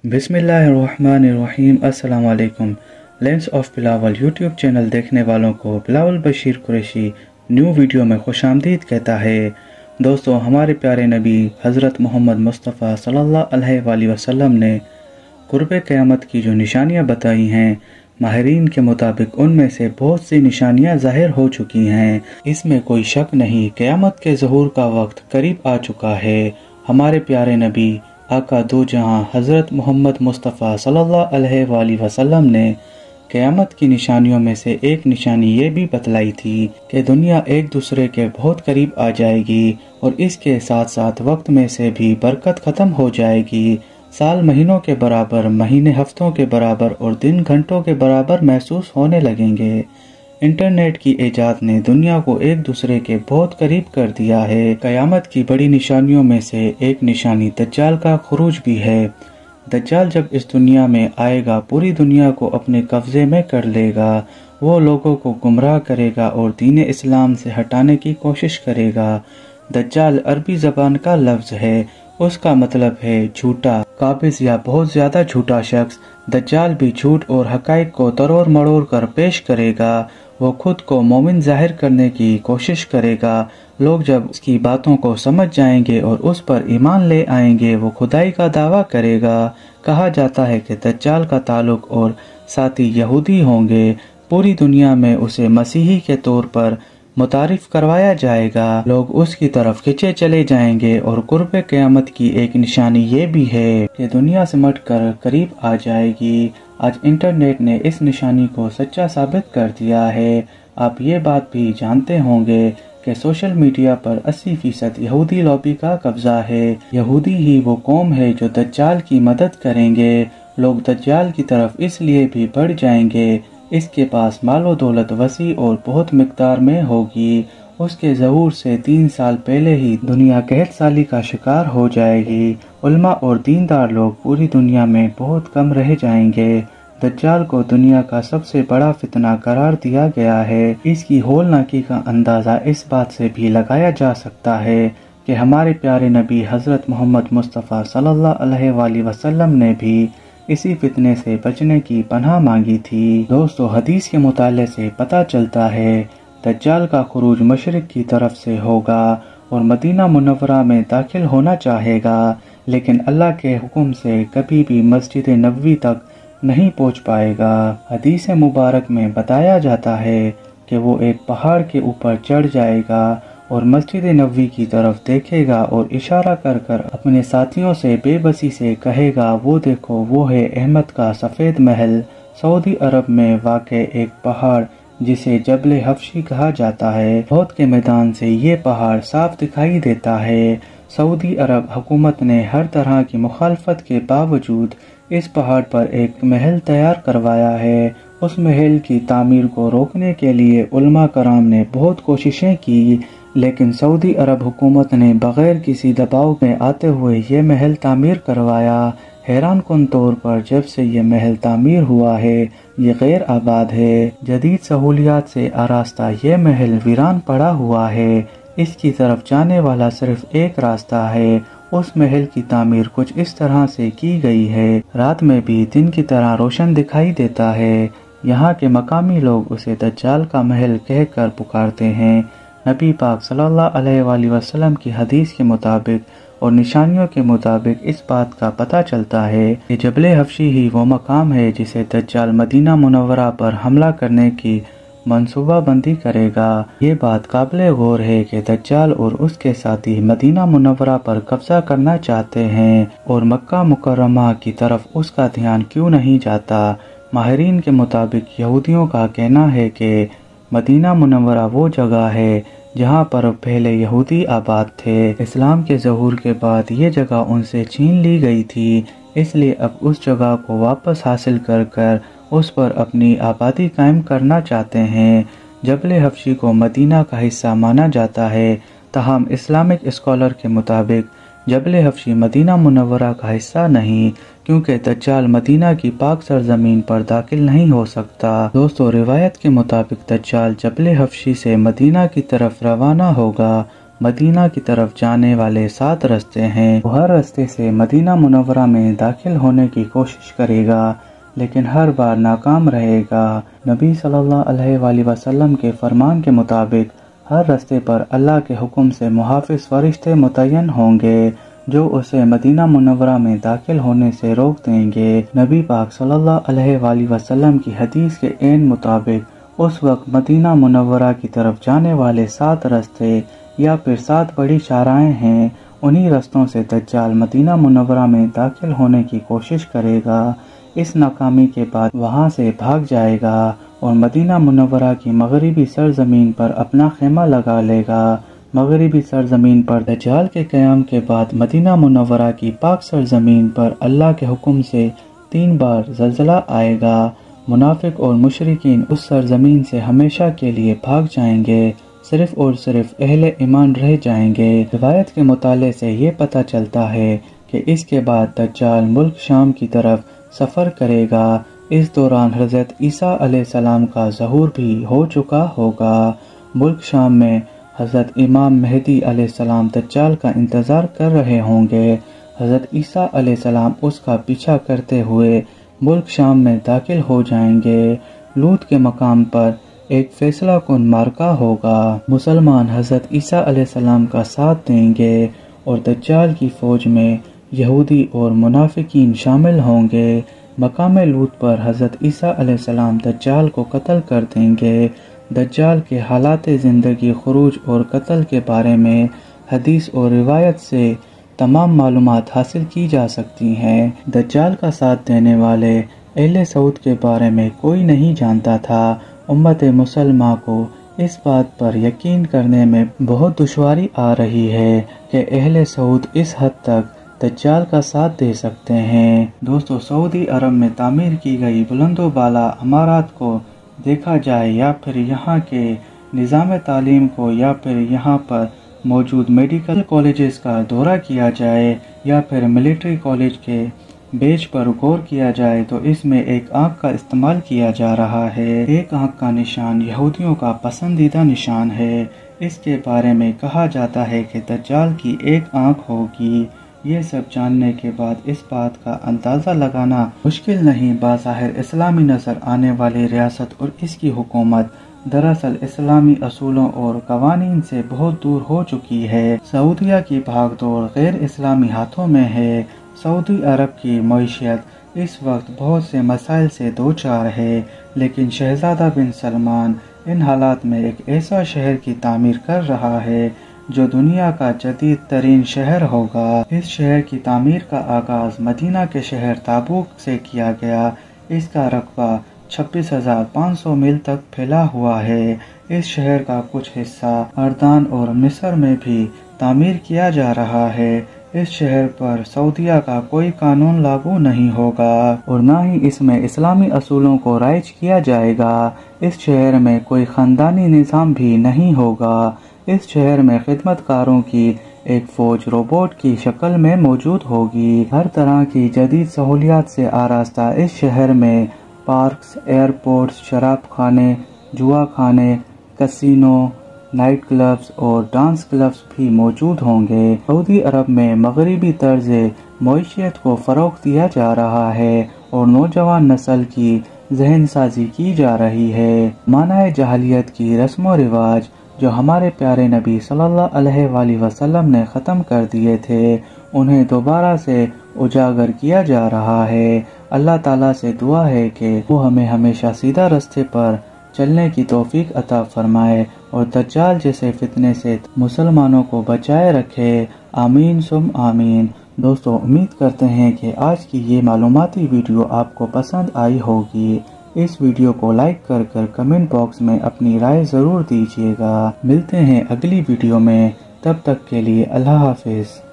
बिस्मिल्लाहिर्रहमानिर्रहीम। अस्सलाम वालेकुम। Lens of Bilawal YouTube channel देखने वालों को बिलावल बशीर कुरैशी न्यू वीडियो में खुशामदीद कहता है। दोस्तों, हमारे प्यारे नबी हज़रत मोहम्मद मुस्तफ़ा सल्लल्लाहु अलैहि वसल्लम ने कुर्ब क़यामत की जो निशानियां बताई हैं, माहिरीन के मुताबिक उनमें से बहुत सी निशानियां ज़ाहिर हो चुकी हैं। इसमें कोई शक नहीं, क़यामत के ज़हूर का वक्त करीब आ चुका है। हमारे प्यारे नबी आका दो जहां हज़रत मोहम्मद मुस्तफ़ा सल्लल्लाहु अलैहि वसल्लम ने क़यामत की निशानियों में से एक निशानी ये भी बतलाई थी कि दुनिया एक दूसरे के बहुत करीब आ जाएगी और इसके साथ साथ वक्त में से भी बरकत ख़त्म हो जाएगी। साल महीनों के बराबर, महीने हफ्तों के बराबर और दिन घंटों के बराबर महसूस होने लगेंगे। इंटरनेट की इजाद ने दुनिया को एक दूसरे के बहुत करीब कर दिया है। क़यामत की बड़ी निशानियों में से एक निशानी दज्जाल का खुरूज भी है। दज्जाल जब इस दुनिया में आएगा, पूरी दुनिया को अपने कब्जे में कर लेगा। वो लोगों को गुमराह करेगा और दीन इस्लाम से हटाने की कोशिश करेगा। दज्जाल अरबी ज़बान का लफ्ज़ है, उसका मतलब है झूठा, काबिज़ या बहुत ज़्यादा झूठा शख्स। दज्जाल भी झूठ और हक़ाइक़ को तरोड़ मरोड़ कर पेश करेगा। वो खुद को मोमिन जाहिर करने की कोशिश करेगा। लोग जब उसकी बातों को समझ जाएंगे और उस पर ईमान ले आएंगे, वो खुदाई का दावा करेगा। कहा जाता है कि दज्जाल का ताल्लुक और साथी यहूदी होंगे। पूरी दुनिया में उसे मसीही के तौर पर मुतारिफ करवाया जाएगा। लोग उसकी तरफ खिंचे चले जाएंगे और कुर्ब क़यामत की एक निशानी ये भी है कि दुनिया सिमट कर करीब आ जाएगी। आज इंटरनेट ने इस निशानी को सच्चा साबित कर दिया है। आप ये बात भी जानते होंगे कि सोशल मीडिया पर 80% यहूदी लॉबी का कब्जा है। यहूदी ही वो कौम है जो दज्जाल की मदद करेंगे। लोग दज्जाल की तरफ इसलिए भी बढ़ जाएंगे, इसके पास मालो दौलत वसी और बहुत मिकदार में होगी। उसके ज़हूर से 3 साल पहले ही दुनिया कहत साली का शिकार हो जाएगी। उल्मा और दीनदार लोग पूरी दुनिया में बहुत कम रह जाएंगे। दज्जाल को दुनिया का सबसे बड़ा फितना करार दिया गया है। इसकी होलनाकी का अंदाज़ा इस बात से भी लगाया जा सकता है कि हमारे प्यारे नबी हज़रत मोहम्मद मुस्तफ़ा सल्लल्लाहु अलैहि वसल्लम ने भी इसी फितने से बचने की पनाह मांगी थी। दोस्तों, हदीस के मुताले से पता चलता है दज्जाल का खुरूज मशरिक की तरफ से होगा और मदीना मुनव्वरा में दाखिल होना चाहेगा, लेकिन अल्लाह के हुक्म से कभी भी मस्जिद नबवी तक नहीं पहुंच पाएगा। हदीस मुबारक में बताया जाता है कि वो एक पहाड़ के ऊपर चढ़ जाएगा और मस्जिद नबवी की तरफ देखेगा और इशारा कर कर अपने साथियों से बेबसी से कहेगा, वो देखो, वो है अहमद का सफ़ेद महल। सऊदी अरब में वाक़ एक पहाड़ जिसे जबल हफ्शी कहा जाता है। मौत के मैदान से ये पहाड़ साफ दिखाई देता है। सऊदी अरब हुकूमत ने हर तरह की मुखालफत के बावजूद इस पहाड़ पर एक महल तैयार करवाया है। उस महल की तामीर को रोकने के लिए उलमा कराम ने बहुत कोशिशें की, लेकिन सऊदी अरब हुकूमत ने बग़ैर किसी दबाव में आते हुए ये महल तामीर करवाया। हैरान कुन तौर पर जब से ये महल तामीर हुआ है, ये गैर आबाद है। जदीद सहूलियात से आरास्ता ये महल वीरान पड़ा हुआ है। इसकी तरफ जाने वाला सिर्फ एक रास्ता है। उस महल की तामीर कुछ इस तरह से की गई है, रात में भी दिन की तरह रोशन दिखाई देता है। यहाँ के मकामी लोग उसे दज्जाल का महल कहकर पुकारते हैं। नबी पाक सल्लल्लाहु अलैहि वसल्लम की हदीस के मुताबिक और निशानियों के मुताबिक इस बात का पता चलता है कि जबल हफ्शी ही वो मकाम है जिसे दज्जाल मदीना मुनव्वरा पर हमला करने की मंसूबा बंदी करेगा। ये बात काबिल गौर है कि दज्जाल और उसके साथी मदीना मुनव्वरा पर कब्जा करना चाहते हैं और मक्का मुकर्रमा की तरफ उसका ध्यान क्यों नहीं जाता। माहिरीन के मुताबिक यहूदियों का कहना है कि मदीना मुनव्वरा वो जगह है जहाँ पर पहले यहूदी आबाद थे। इस्लाम के ज़हूर के बाद ये जगह उनसे छीन ली गई थी, इसलिए अब उस जगह को वापस हासिल कर कर उस पर अपनी आबादी कायम करना चाहते हैं। जबल हफ्शी को मदीना का हिस्सा माना जाता है, ताहम इस्लामिक स्कॉलर के मुताबिक जबल हफ्शी मदीना मुनव्वरा का हिस्सा नहीं, क्योंकि दज्जाल मदीना की पाक सरजमीन पर दाखिल नहीं हो सकता। दोस्तों, रिवायत के मुताबिक दज्जाल जबल हफ्शी से मदीना की तरफ रवाना होगा। مدینہ کی طرف جانے والے 7 راستے ہیں۔ وہ ہر راستے سے مدینہ منورہ میں داخل ہونے کی کوشش کرے گا لیکن ہر بار ناکام رہے گا۔ نبی صلی اللہ علیہ وآلہ وسلم کے فرمان کے مطابق ہر راستے پر اللہ کے حکم سے محافظ فرشتے متعین ہوں گے جو اسے مدینہ منورہ میں داخل ہونے سے روک دیں گے۔ نبی پاک صلی اللہ علیہ وآلہ وسلم کی حدیث کے عین مطابق اس وقت مدینہ منورہ کی طرف جانے والے 7 راستے یا پھر 7 بڑی شاہراہیں ہیں۔ انہی رستوں سے دجال مدینہ منورہ میں داخل ہونے کی کوشش کرے گا۔ اس ناکامی کے بعد وہاں سے بھاگ جائے گا اور مدینہ منورہ کی مغربی سرزمین پر اپنا خیمہ لگا لے گا۔ مغربی سرزمین پر دجال کے قیام کے بعد مدینہ منورہ کی پاک سرزمین پر اللہ کے حکم سے 3 بار زلزلہ آئے گا۔ منافق اور مشرکین اس سرزمین سے ہمیشہ کے لیے بھاگ جائیں گے، صرف اور صرف اہل ایمان رہ جائیں گے۔ روایت کے مطالعے سے یہ پتہ چلتا ہے کہ اس کے بعد دجال ملک شام کی طرف سفر کرے گا۔ اس دوران حضرت عیسیٰ علیہ السلام کا ظہور بھی ہو چکا ہوگا۔ ملک شام میں حضرت امام مہدی علیہ السلام دجال کا انتظار کر رہے ہوں گے۔ حضرت عیسیٰ علیہ السلام اس کا پیچھا کرتے ہوئے ملک شام میں داخل ہو جائیں گے۔ لوط کے مقام پر ایک فیصلہ کن معرکہ ہوگا۔ مسلمان حضرت عیسیٰ علیہ السلام کا ساتھ دیں گے اور دجال کی فوج میں یہودی اور منافقین شامل ہوں گے۔ مقام لوط پر حضرت عیسیٰ علیہ السلام دجال کو قتل کر دیں گے۔ دجال کے حالات زندگی، خروج اور قتل کے بارے میں حدیث اور روایت سے تمام معلومات حاصل کی جا سکتی ہیں۔ دجال کا ساتھ دینے والے اہل سعود کے بارے میں کوئی نہیں جانتا تھا۔ امت مسلمہ کو اس بات پر یقین کرنے میں بہت دشواری آ رہی ہے کہ اہل سعود اس حد تک دجال کا ساتھ دے سکتے ہیں۔ دوستو، سعودی عرب میں تعمیر کی گئی بلند و بالا عمارات کو دیکھا جائے یا پھر یہاں کے نظام تعلیم کو یا پھر یہاں پر موجود میڈیکل کالجز کا دورہ کیا جائے یا پھر ملٹری کالج کے بیچ پر غور کیا جائے تو اس میں ایک آنکھ کا استعمال کیا جا رہا ہے۔ ایک آنکھ کا نشان یہودیوں کا پسندیدہ نشان ہے۔ اس کے بارے میں کہا جاتا ہے کہ دجال کی ایک آنکھ ہوگی۔ یہ سب جاننے کے بعد اس بات کا اندازہ لگانا مشکل نہیں، بظاہر اسلامی نظر آنے والی ریاست اور اس کی حکومت دراصل اسلامی اصولوں اور قوانین سے بہت دور ہو چکی ہے۔ سعودیہ کی بھاگ دوڑ غیر اسلامی ہاتھوں میں ہے۔ سعودی عرب کی معیشت اس وقت بہت سے مسائل سے دوچار ہے، لیکن شہزادہ بن سلمان ان حالات میں ایک ایسا شہر کی تعمیر کر رہا ہے جو دنیا کا جدید ترین شہر ہوگا۔ اس شہر کی تعمیر کا آغاز مدینہ کے شہر تابوک سے کیا گیا۔ اس کا رقبہ 26,500 میل تک پھیلا ہوا ہے۔ اس شہر کا کچھ حصہ اردن اور مصر میں بھی تعمیر کیا جا رہا ہے۔ اس شہر پر سعودیہ کا کوئی قانون لاگو نہیں ہوگا اور نہ ہی اس میں اسلامی اصولوں کو رائج کیا جائے گا۔ اس شہر میں کوئی خاندانی نظام بھی نہیں ہوگا۔ اس شہر میں خدمت کاروں کی ایک فوج روبوٹ کی شکل میں موجود ہوگی۔ ہر طرح کی جدید سہولیات سے آراستہ اس شہر میں پارکس، ایئرپورٹس، شراب خانے، جوا خانے، کسینو، نائٹ کلبز اور ڈانس کلبز بھی موجود ہوں گے۔ سعودی عرب میں مغربی طرز معیشت کو فروغ دیا جا رہا ہے اور نوجوان نسل کی ذہن سازی کی جا رہی ہے۔ مانع جاہلیت کی رسم و رواج جو ہمارے پیارے نبی صلی اللہ علیہ وآلہ وسلم نے ختم کر دیے تھے، انہیں دوبارہ سے اجاگر کیا جا رہا ہے۔ اللہ تعالیٰ سے دعا ہے کہ وہ ہمیں ہمیشہ سیدھا راستے پر چلنے کی توفیق عطا فرمائے اور دجال جیسے فتنے سے مسلمانوں کو بچائے رکھے۔ آمین ثم آمین۔ دوستو، امید کرتے ہیں کہ آج کی یہ معلوماتی ویڈیو آپ کو پسند آئی ہوگی۔ اس ویڈیو کو لائک کر کمنٹ باکس میں اپنی رائے ضرور دیجیے گا۔ ملتے ہیں اگلی ویڈیو میں، تب تک کے لیے اللہ حافظ۔